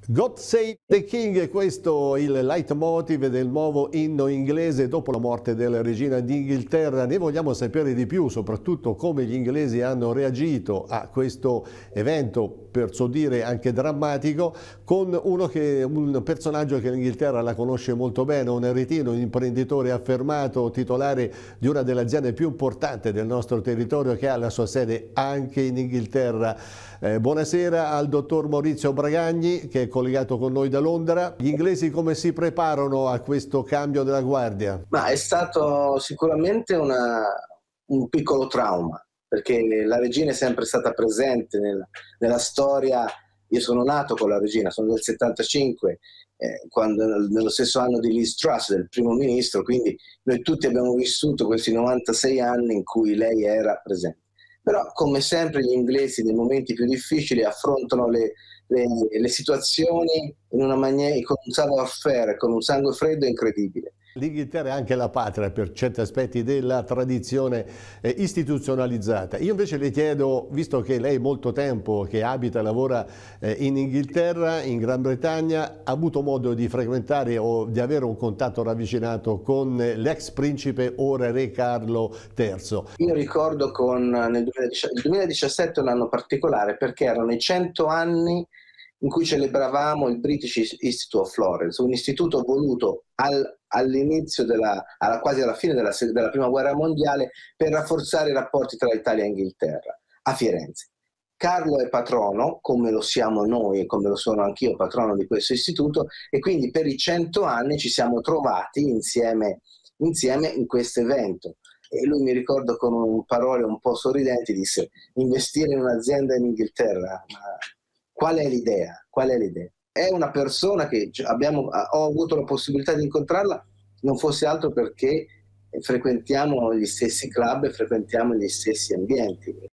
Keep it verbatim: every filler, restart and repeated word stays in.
God Save the King, questo è il leitmotiv del nuovo inno inglese dopo la morte della regina d'Inghilterra. Ne vogliamo sapere di più, soprattutto come gli inglesi hanno reagito a questo evento, per so dire anche drammatico, con uno che, un personaggio che l'Inghilterra la conosce molto bene, un eretino, un imprenditore affermato, titolare di una delle aziende più importanti del nostro territorio, che ha la sua sede anche in Inghilterra. Eh, buonasera al dottor Maurizio Bragagni, che è collegato con noi da Londra. Gli inglesi come si preparano a questo cambio della guardia? Ma è stato sicuramente una, un piccolo trauma, perché la regina è sempre stata presente nella, nella storia. Io sono nato con la regina, sono del settantacinque, eh, quando, nello stesso anno di Liz Truss, del primo ministro, quindi noi tutti abbiamo vissuto questi novantasei anni in cui lei era presente. Però, come sempre, gli inglesi nei momenti più difficili affrontano le, le, le situazioni in una maniera, con un savoir-faire, con un sangue freddo incredibile. L'Inghilterra è anche la patria per certi aspetti della tradizione eh, istituzionalizzata. Io invece le chiedo, visto che lei molto tempo che abita e lavora eh, in Inghilterra, in Gran Bretagna, ha avuto modo di frequentare o di avere un contatto ravvicinato con l'ex principe, ora re Carlo terzo. Io ricordo con, nel duemiladiciassette, il duemiladiciassette è un anno particolare perché erano i cento anni in cui celebravamo il British Institute of Florence, un istituto voluto al, all'inizio, della, alla, quasi alla fine della, della Prima Guerra Mondiale, per rafforzare i rapporti tra Italia e Inghilterra, a Firenze. Carlo è patrono, come lo siamo noi e come lo sono anch'io, patrono di questo istituto, e quindi per i cento anni ci siamo trovati insieme, insieme in questo evento. E lui, mi ricordo, con parole un po' sorridenti disse: investire in un'azienda in Inghilterra, ma qual è l'idea? Qual è l'idea? È una persona che abbiamo, ho avuto la possibilità di incontrarla, non fosse altro perché frequentiamo gli stessi club e frequentiamo gli stessi ambienti.